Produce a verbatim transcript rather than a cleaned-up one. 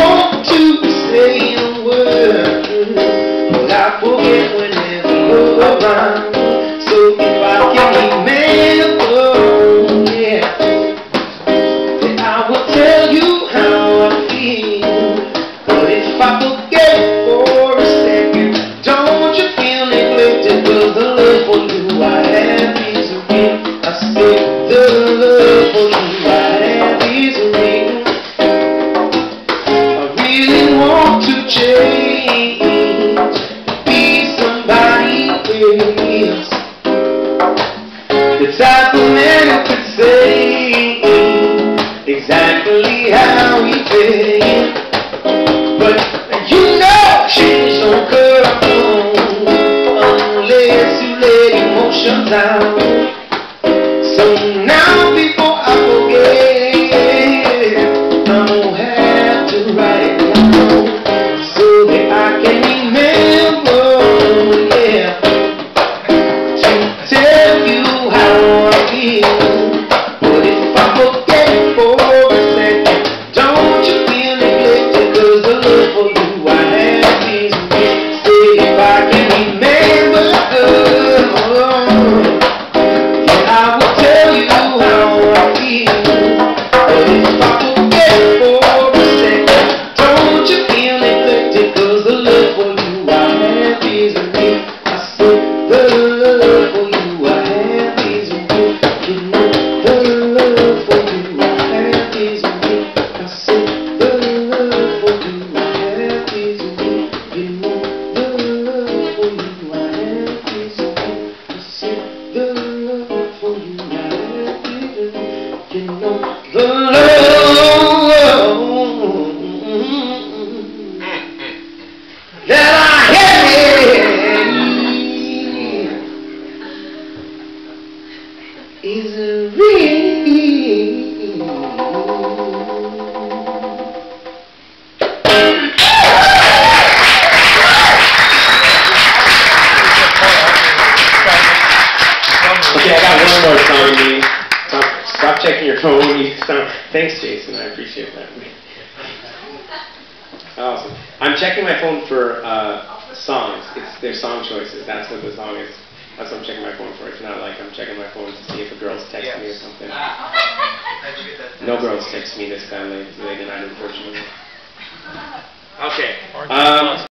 want to say a word, but I forget whenever you're around. So if I can remember, yeah, then I will tell you how I feel. But if I forget for a second, don't you feel neglected? 'Cause the love for you I have is real. I say the love for you I have is real. I really want to change, be somebody else, the type of man who could say exactly how he feels. But you know change don't come unless you let emotions out. So now before I forget, I'm gonna have to write it down so that I can remember, yeah, to tell you how I feel. But if I forget for a second, don't you feel neglected? 'Cause the love for you I have is real. Say if I can remember, then I will tell you how I feel. But if I forget for a second, don't you feel neglected? 'Cause the love for you I have is real. I said the love for you I have is real. You know the love for you I have is real. I said the love for you I have is real. You know the love for you I have is real. I said the love for you I have is real. You know the love that I have is real. Okay, I got one more song. You stop, stop checking your phone when you stop. Thanks, Jason. I appreciate that. Awesome. I'm checking my phone for uh, songs. It's their song choices. That's what the song is. That's what I'm checking my phone for. It's not like I'm checking my phone to see if a girl's texting me or something. No girls text me this time late, late at night, unfortunately. Okay. Um,